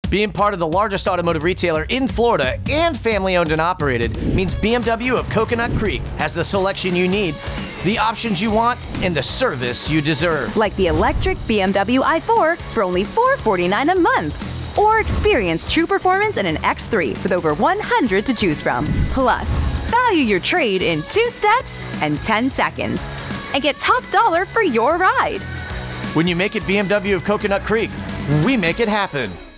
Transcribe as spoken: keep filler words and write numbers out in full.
Being part of the largest automotive retailer in Florida and family-owned and operated means B M W of Coconut Creek has the selection you need, the options you want, and the service you deserve. Like the electric B M W i four for only four hundred forty-nine dollars a month. Or experience true performance in an X three with over one hundred to choose from. Plus, value your trade in two steps and ten seconds. And get top dollar for your ride. When you make it B M W of Coconut Creek, we make it happen.